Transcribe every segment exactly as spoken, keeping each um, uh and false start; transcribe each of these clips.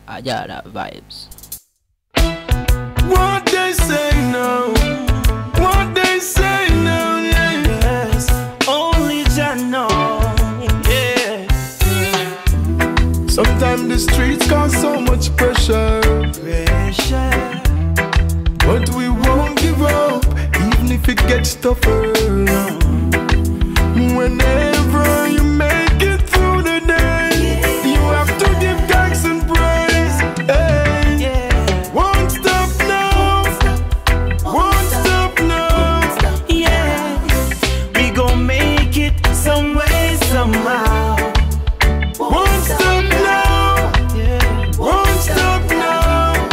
Ajada vibes. What they say now, what they say now, yes, only Jah know, yeah. Sometimes the streets cause so much pressure, pressure, but we won't give up, even if it gets tougher. Whenever you make it through the day, you have to give thanks and praise. Hey, won't stop now, won't stop now. Yeah, we gon' make it some way, somehow. Won't stop now, won't stop now.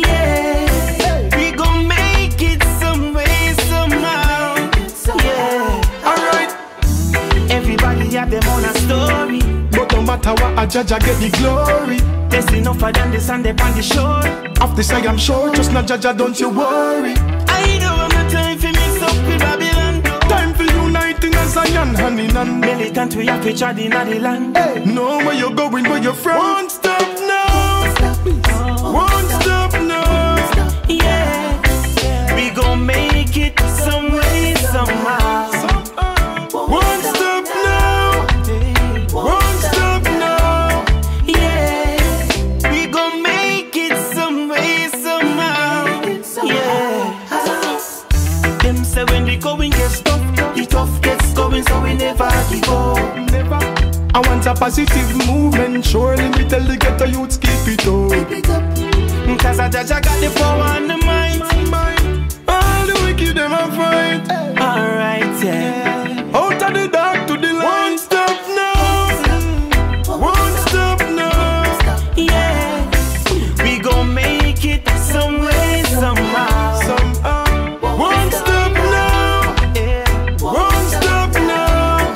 Yeah, we gon' make it some way, somehow. Yeah, alright. Everybody have them on a story, But no matter what, I judge, I get the glory. there's enough of them, they stand up on the shore. Of this I am sure, just not judge, don't you worry. I know I'm not time for mix up with Babylon. Time for uniting as Zion, hand in hand. Militant, we have to trod in the land. Hey, know where you're going, where you're from. Won't stop now, won't stop now. Yeah, we gon' make it some way, somehow. Won't stop now, won't stop now. Yeah, we gon' make it some way, somehow. Yeah. Them say when the going gets tough, the tough gets going, so we never give up. Never. I want a positive movement, surely we tell the ghetto youths keep it up. Cause I judge I got the power and the might. All the wicked them a fight. Alright, yeah. Out of the dark to the light. Won't stop now, won't stop now. Yeah, we gon' make it some way, somehow. Somehow. Won't stop now, Yeah, won't stop now.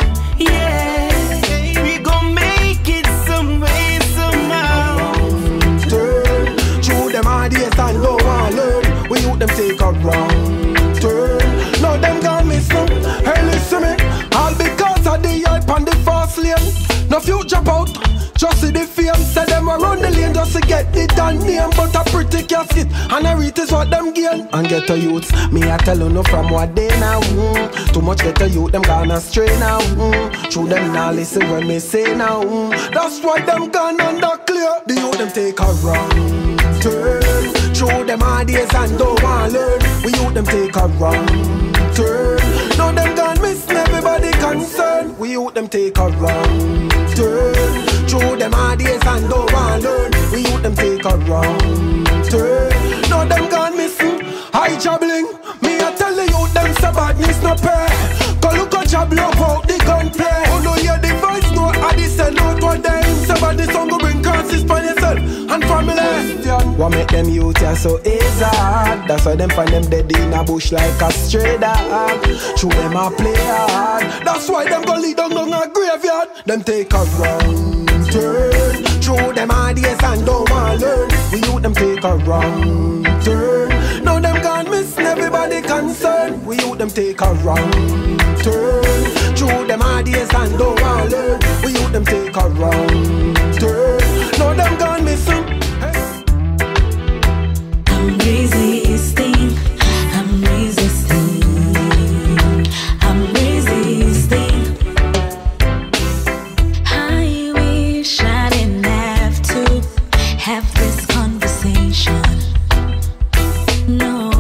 yeah, we gon' make it some way, somehow. Turn through them ideas and go and learn. We youth them take a wrong turn. Now them gone miss them. Hey, listen me. All because of the hype and the fast lane. No future out. Just see the fame. Say them a run the lane just to get the damn name. But a pretty casket and a read is what them gain. And get a youths. Me I tell you no from what they now. Mm. Too much get a youth them gone astray now. Mm. True them now listen when me say now. Mm. That's why them gone under clear. The youth them take a wrong turn. Through them ideas and don't want learn. We youth them take a wrong turn. Now them gone missing everybody concerned. We youth them take a wrong turn. Through them ideas and don't want learn. We youth them take a wrong turn. Now them gone missing. I jabbling. Me I tell the youth them say badness no pay. Go look at jab love out the gunplay. Oh no hear the voice no I this say no to them. Say bad song go bring crosses for yourself and family. What make them youth ya so easy? That's why them find them dead in a bush like a stray dog. True them a play hard. That's why them go lead down down a graveyard. Them take a wrong turn. Through them ideas and don't want learn. We youth them take a wrong turn. Now them gone missing everybody concerned. We youth them take a wrong turn. Through them ideas and don't want learn. We youth them take a wrong turn. Now them gone missing. I'm resisting, I'm resisting, I'm resisting. I wish I didn't have to have this conversation. No.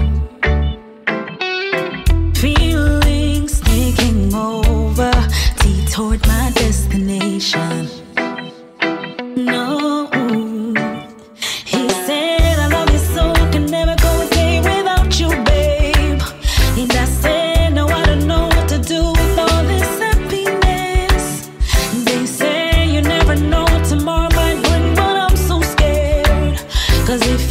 Feelings taking over, toward my destination. No. He said I love you so, can never go a day without you, babe. And I said no, I don't know what to do with all this happiness. They say you never know what tomorrow might bring, but I'm so scared. Cause if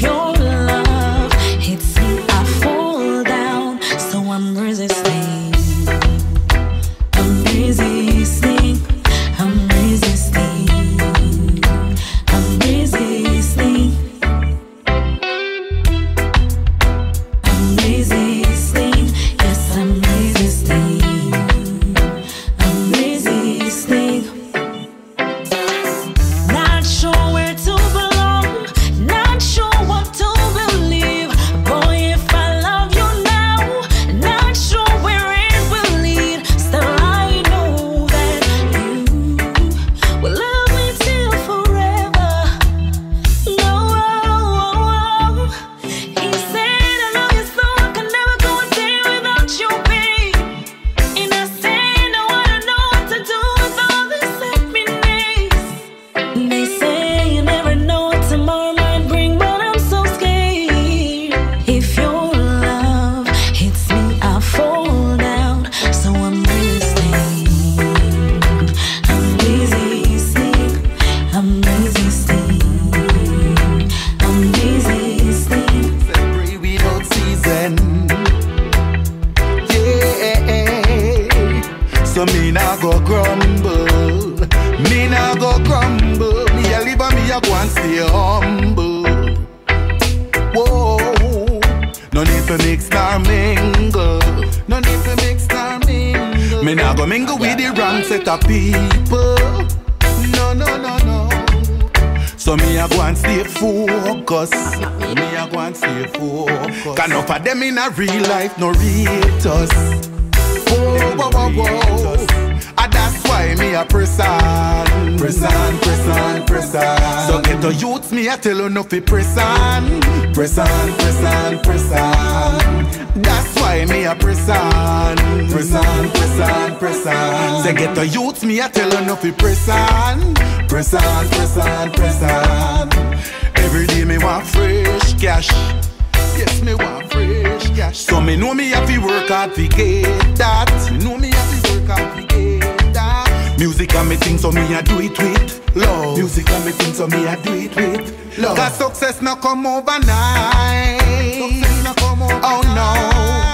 humble. Whoa, no need to mix nor mingle. No need to mix nor mingle. Me nah go mingle with the wrong set of people. No, no, no, no. So me a go and stay focused. Me a go and stay focused. Cause enough of them in a real life no rate us. Whoa, whoa, whoa, whoa. And that's why me a press on. Press on, press on, press on. So get the youths, me a tell you no fi press on. Press on, press on, press on. That's why me a press on. Press on, press on, press on. So get the youths, me a tell you no fi press on. Press on, press on, press on. Every day me want fresh cash. Yes, me want fresh cash. So me know me have to work hard to get that. Me know me have to work hard to get that. Music and me thing, so me a do it with love. Music and me thing, so me a do it with love. Cause success no come overnight. Success no come overnight. Oh no.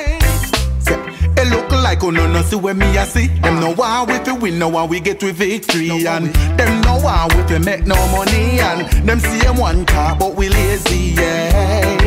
It look like oh no no see when me a see. Them no want we fi win, no want we get to victory. And them no want we fi make no money. And them see them one car but we lazy, yeah.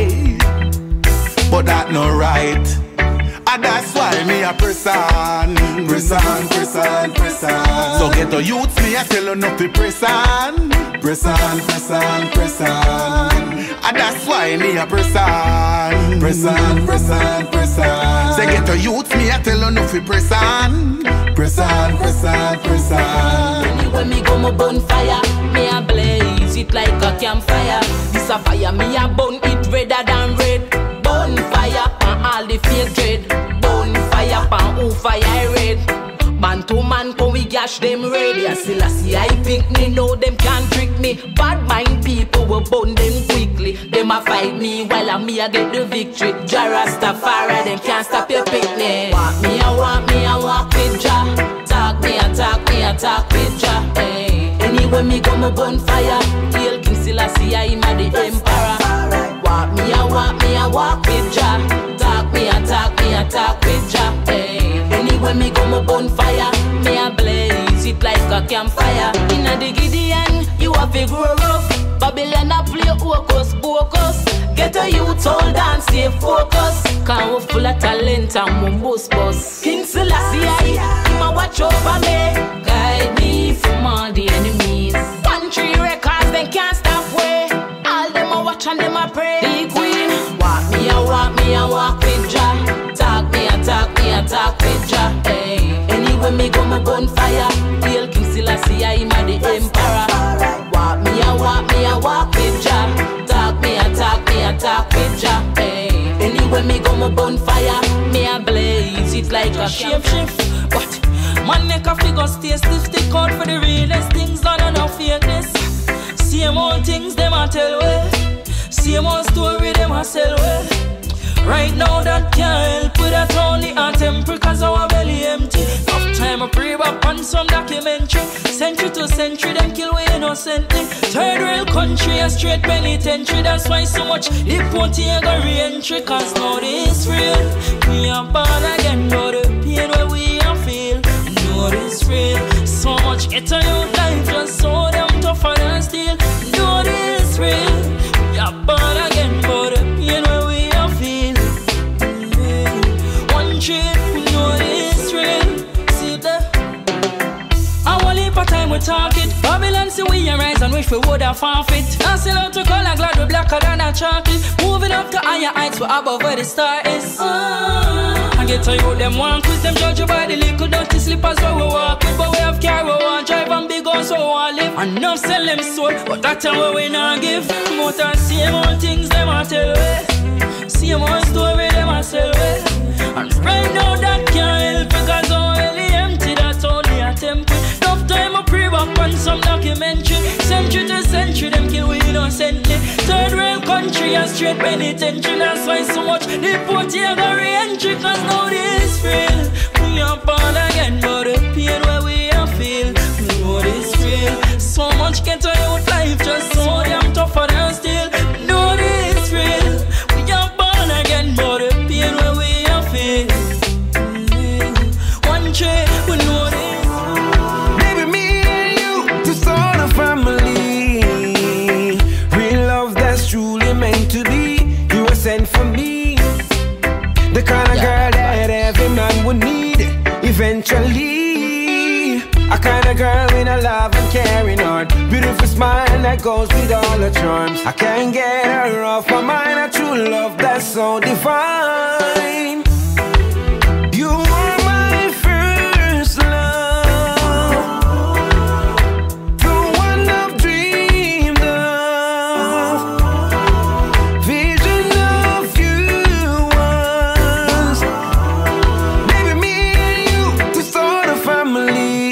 But that no right. And that's why me a press on. Press on, press on, press on. So get the youths, me a tell you no fi press on. Press on, press on, press on. And that's why me a press on. Press on, press on, press on. So get the youths, me a tell you no fi press on. Press on, press on, press on. Anyway me go my bonfire, me a blaze it like a campfire. This a fire, me a burn it redder than red. Bonfire and all the fake dread. Bonfire pan who fire red. Man to man come we gash them ready. I still I see I pick me, know them can't trick me. Bad mind people will burn them quickly. Them a fight me while I me I get the victory. Jah Rastafari, them can't stop your picnic. Want me I want me I walk with Jah. Talk me I talk me I talk with Jah. Hey. Anyway me go my bonfire. Hail King Selassie I am the emperor. Want me I want me I walk with Jah. Talk me I talk me I talk with Jah. Hey. Anyway me go my bonfire, me a blaze it like a campfire. Inna the Gideon, you have to grow rough. Babylon a play hocus pocus. Get a youth hold and stay focus. Cause we full of talent and we boost bus. King Selassie, him a watch over me. Guide me from all the enemies. Country records, they can't stop way. All them a watch and them a pray. The queen, walk me a walk me a walk with Jah. Talk me a talk me a talk with Jah. Hey. Anyway me go my bonfire. Hail King Selassie, I am the emperor. Walk me a walk me a walk with Jah. Talk me a talk me a talk with Jah. Hey. Anyway me go my bonfire. Me a blaze it like a shape shift. But man make a figure stay stiff. Stick out for the realest things, none of no fakeness. Same old things them a tell way. Same old story them a sell way. Right now that can't help with that only a temper cause our belly empty. Enough time I pray back on some documentary. Century to century them kill we innocently. Third world country a straight penitentiary. That's why so much deporting and go re-entry. Cause now this real. We are born again, know the pain where we are feel. Know this real. So much get on your life just so them tougher than steel. Know this real. We are born again, know the pain where we are feel. One trip, we know it's real. See that? I will leave a time we talk it. Babylon see we arise and wish we would have forfeit. Dancing out to color, glad we blacker than a chocolate. Moving up to higher heights, we're above where the star is. uh, I get to you, them want quiz, them judge you by the little dirty slippers where we walk with. But we have car, we want drive and big guns, so we want live. And enough sell them soul, but that time we not give. More than same old things, them a tell way. Same old story, them a sell way. And right now that can't help because I'm really empty, that's only a temple. Enough time I pray back on some documentary. Century to century, them kill we innocently. Third world country and straight penitentiary. That's why so much deport here go re-entry. Cause now this real. We are born again, but the pain where we are feel. We know this real. So much get to your life just so damn tougher than steel. Know this real. We are born again, but the pain where we are feel. One trade, we know this. Baby, me and you, to start a family. smile that goes with all the charms. I can't get her off my mind. A true love that's so divine. You were my first love, the one I've dreamed of. Vision of you was, baby, me and you to start a family.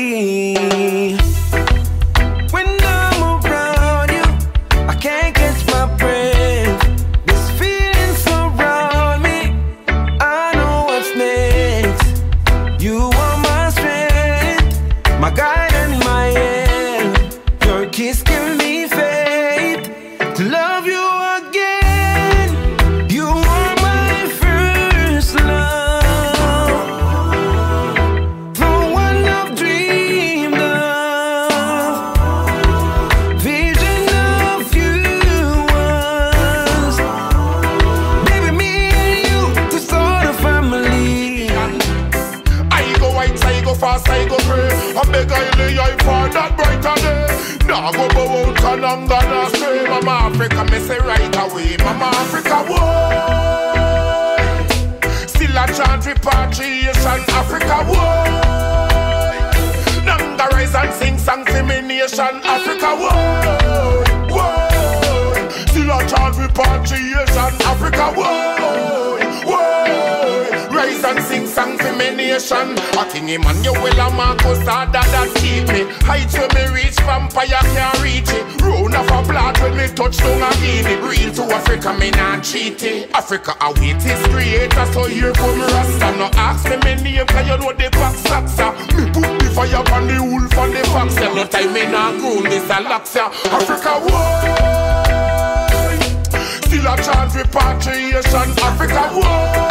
When I'm around you, I can't catch my breath. This feeling surround me, I know what's next. You are my strength, my guide and my end. Your kiss give me faith to love you again. You are my first love, the one I've dreamed of. Vision of you was, baby, me and you to start a family. I go white, I go fast, I go pray. I beg I lay I for that brighter day. Now go bow out and I'm gonna stray. Mama Africa, me say right away. Mama Africa, whoa. Still a chant repatriation. Africa, whoa. Nanga rise and sing song for me nation. Africa, whoa. Whoa. Still a chant repatriation. Africa, whoa. Whoa. Rise and sing song for me nation. I think Emmanuel and Marcus are that that keep me. Heights when me reach, vampire can't reach it. Round of a blood when me touch down a guinea. Real to Africa, me not cheat it. Africa await his creator, so here come Rasta. No ask me my name, cause you know the back saxa. Me put the fire on the wolf and the fox. No time me not grown, this a laxa. Africa, whoa. Still a chant repatriation. Africa, whoa.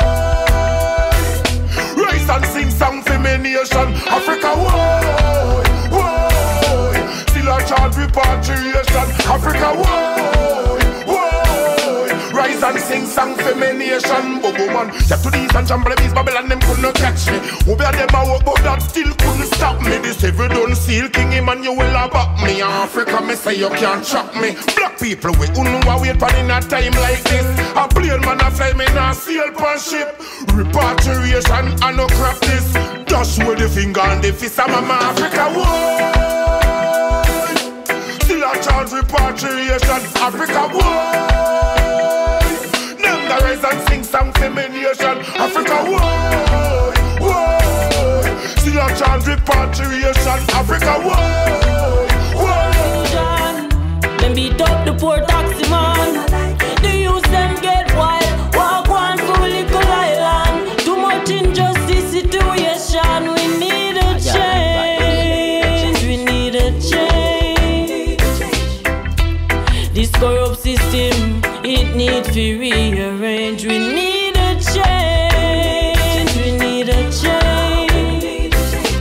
Rise and sing song for me nation. Africa, whoa, whoa. Still a chant repatriation. Africa, whoa, whoa. Rise and sing song for me nation. Bobo man, step to these and jumble bees, Babylon them couldn't catch me. Over them I walk, but that still couldn't stop me. This every done seal, King Emmanuel a back me. Africa, me say you can't chop me. Black people, we who know wait for in a time like this. A plane man a fly, me not sail pan ship. Repatriation and no crap this. Just with the finger and the fist of Mama Africa, whoa. Still a chant repatriation. Africa, whoa. Nanga rise and sing song for me nation. Africa, whoa, whoa. Still a chant repatriation. Africa, whoa, whoa. Them beat up the poor taxi man. The youth them get wild. Walk one full little island. Too much injustice situation. We need a change. We need a change. This corrupt system, it need to rearrange. We need a change. We need a change.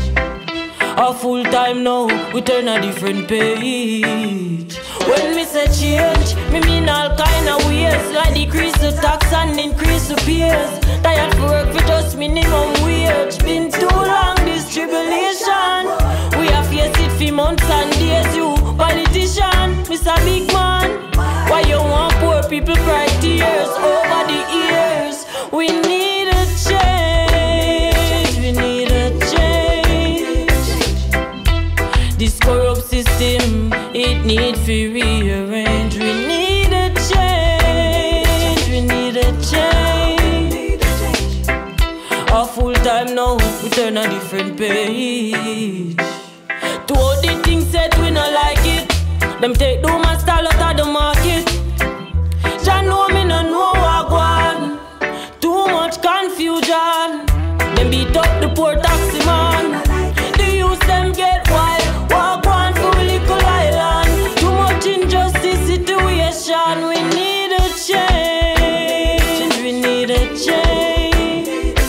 A full time now, we turn a different page. When me say change, me mean all kind of ways. Like decrease the tax and increase the peers. Tired for work for just minimum wage. Been too long this tribulation. We have faced it for months and days. You politician, Mister Big Man, why you want poor people cry tears over the years? We need a change. We need a change. This corrupt system, it need to rearrange. We need a change. We need a change. A full time now, we turn a different page. To all the things said we not like it. Them take do my style out of the market. Jah know me no know what go on. Too much confusion. Them beat up the poor taxi man. The youth them get wild. Walk one full little island. Too much injustice situation. We need a change. We need a change.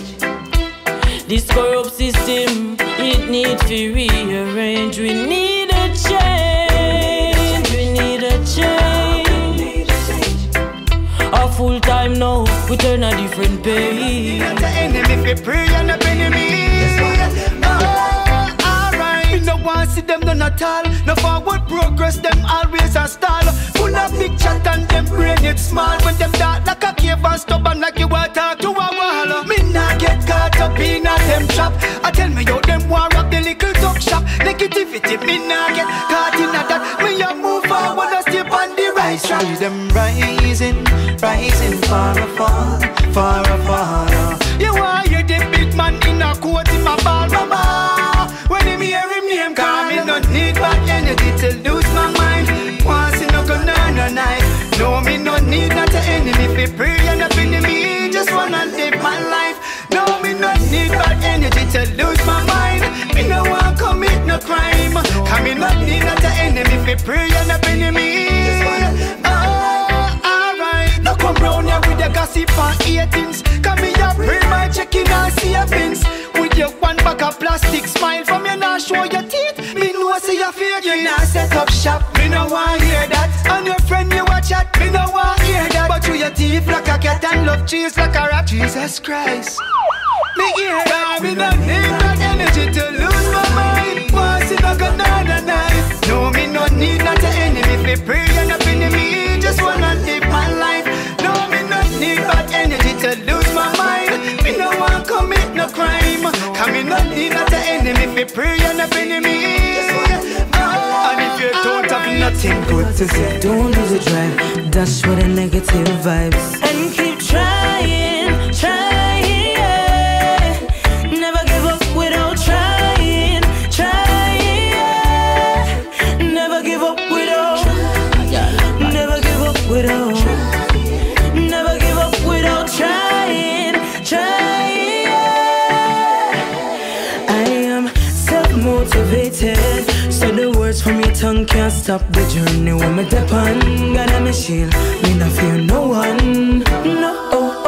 This corrupt system, it need to rearrange. We need a change. We need a change. A full time now, we turn a different page. Not the enemy, we pray and the enemy. Oh, alright. We no want see them none at all. No forward progress, them always a stall. Full of big chat and them brain it small. When them dark like a cave and stubborn like you want talk to a wall. Me nah get caught up in a them trap. I tell me yo them war up the little talk shop. Negativity, me nah get caught in a that. Me a move forward and step on the right track. See them rising, rising far a fall, far a fall. You want hear the big man in a coat in my ball, mama. When him hear him name call, me no need bad energy to lose my mind. Once you no go none a night. No, me no need not an enemy. Fi pray and up in me, just wanna live my life. No, me no need bad energy to lose my mind. Me no want commit no crime. Cause me no need not an enemy. Fi pray and up in me. Oh, alright. No come round here with the gossip and eighteens. Cause me a pray by checking and savings. With your one bag of plastic smile from you not show your teeth. Me know say you fake. You not set up shop. Me no want hear that. And your friend you watch chat. Me no want hear that. But through your teeth like a cat and love cheese like a rat. Jesus Christ. Me hear that. Me no need that energy to lose my mind. Once it no go down the night. No, me no need not an enemy. Fi pray and up in me. Just wanna live my life. No, me no need bad energy to lose my mind. Me no want commit no crime. Cause me no need not an enemy. Fi pray and up in me. Oh, and if you don't have nothing good to say, Don't lose the drive, dash with the negative vibes. And keep trying, trying, yeah. Never give up without trying, trying, yeah. Never give up without, never give up without, never give up without trying, trying, yeah. I am self-motivated. So the words from your tongue can't stop the journey. When me step on, God I'm a shield. Me not fear no one. No, oh,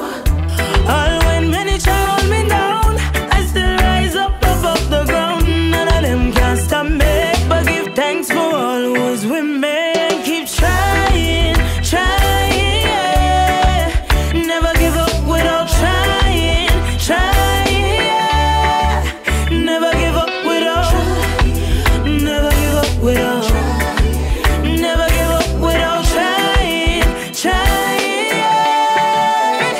oh. All when many try hold me down, I still rise up above the ground. None of them can stop me, but give thanks for all who's with me. And keep trying, trying, yeah. Never give up without trying, trying, yeah. Never give up without. Never give up without, never give up without trying, trying, yeah.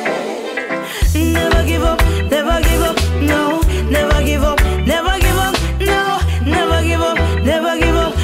Never give up, never give up, no. Never give up, never give up, no. Never give up, never give up,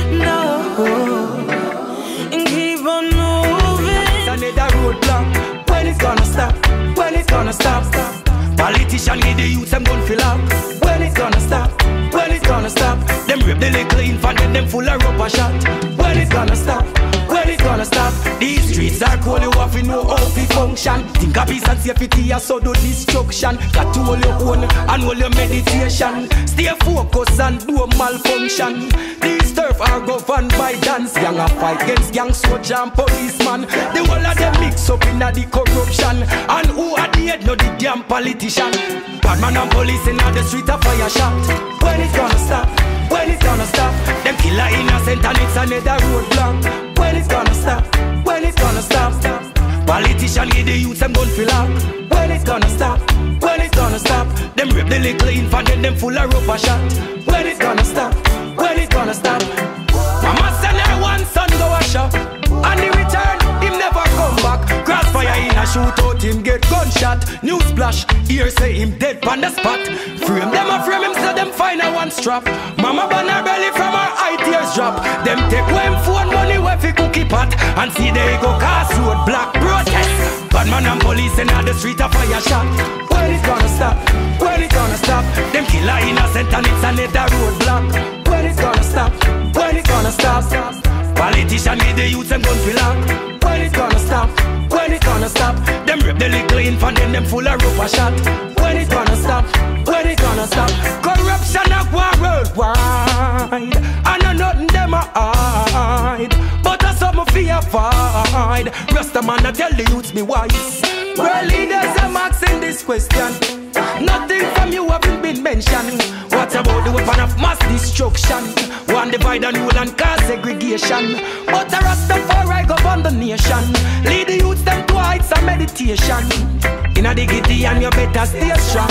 no. And keep on moving. Another roadblock. When it's gonna stop? When it's gonna stop? Stop. Politician give the youth them gun fill up. When it's gonna stop? When it's gonna stop? Them rape the little infant and them full of rubber shot. When it's gonna stop? When it's gonna stop? These streets are cold, you have to know how to function. Think of peace and safety, so do destruction. Got to hold your own and hold your meditation. Stay focused and do a malfunction. These turf are governed by dance. Gang a fight against gang soldier and policeman. The whole of them mix up in the corruption. And who at the head know the damn politician? Badman and police in the street a fire shot. When it's gonna stop? When it's gonna stop? Them killer innocent and it's another roadblock. When it's gonna stop? When it's gonna stop? Stop. Politician give the youth them gun fill up. When it's gonna stop? When it's gonna stop? Them rape the little infant and them full of rubber shot. When it's gonna stop? When it's gonna stop? Mama send her one son go a shop. And in return, him never come back. Crossfire in a shootout, him get gunshot. News splash, here say him dead on the spot. Frame them a frame him, so them find a one strap. Mama burn her belly from her eye tears drop. Them take one phone money where fi cookie pot. And see they go cast road black protest. Badman and police in the street a fire shot. When it's gonna stop? When it's gonna stop? Them killer innocent and it's another roadblock. When it's gonna stop? When it's gonna stop? Politician need the youth them gun fill up. When it's gonna stop? When it's gonna stop? Them rape the little infant and them full of rubber shot. When it's gonna stop? When it's gonna stop? Corruption a war worldwide. I know nothing them a hide, but that's something fear fight. Rasta man I tell the youths be wise. World leaders are asking this question. Nothing from you haven't been mentioned. What about the weapon of mass destruction? One divide and rule and cause segregation. But the Rastafari govern the nation. Lead the youths them to heights of meditation. In a dignity and you better stay strong.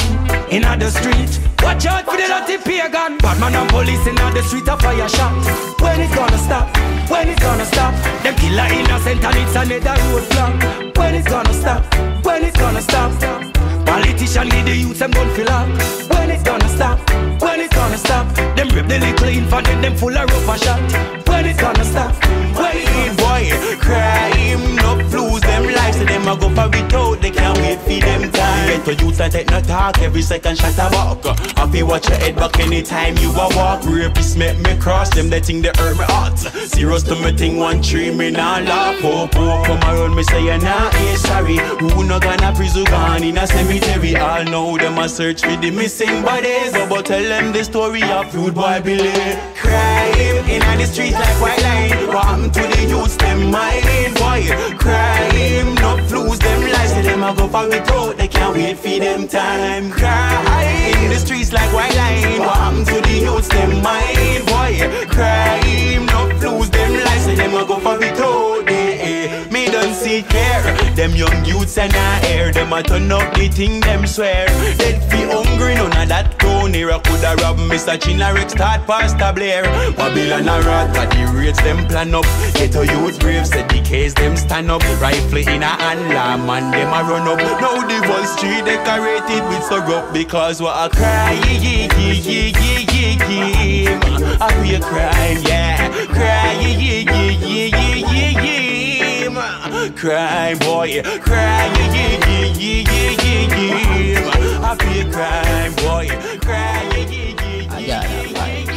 in the street. Watch out for the dirty pagan. Batman and police in the street a fire shot. When it gonna stop? When it gonna stop? Them killer innocent and it's another roadblock. When it gonna stop? When it gonna stop? Politician lead the youth them gun fill up. When it gonna stop? When it gonna stop? Them rip the little infant and them full of rough a shot. When it gonna stop? When it gonna boy, crime, no lose them lives. So them a go for it out, they can't wait for them time. Get to youth and take no talk, every second shot a walk. Have you watch your head back anytime you a walk. Rapists make me cross them, they think they hurt me heart. Serious to me thing, one tree me nah laugh. Oh, oh, come around me say you're not hey, sorry. Who no gonna prison gone in a cemetery? All know them a search for the missing bodies. Oh, but tell them the story of Rude Boy Billy. Crime in the street like white line. What happened to the youths, them mind boy. Crime, no lose them lives. So them a go for it out, they can't wait for them time. Crime in the streets like white line. What happened to the youths, them mind boy. Crime, no lose them lives. So them a go for it out, eh, eh. Me don't see care. Them young youths and I air. Them a turn up the thing, them swear. Dead fi hungry, none of that crown here. I coulda rob Mister Chinarek, start Pastor Blair. Babylon a rat, but the rates them plan up. Get a youth brave, said the case them stand up. Rifle in a hand, man, them a run up. Now the whole street decorated with syrup. Because what a cry, ye ye ye ye ye ye. I be a crime, yeah. Cry, ye ye ye ye ye ye ye. Crime boy, cry, ye ye ye ye ye ye. I be a crime boy, cry, ye ye ye ye ye.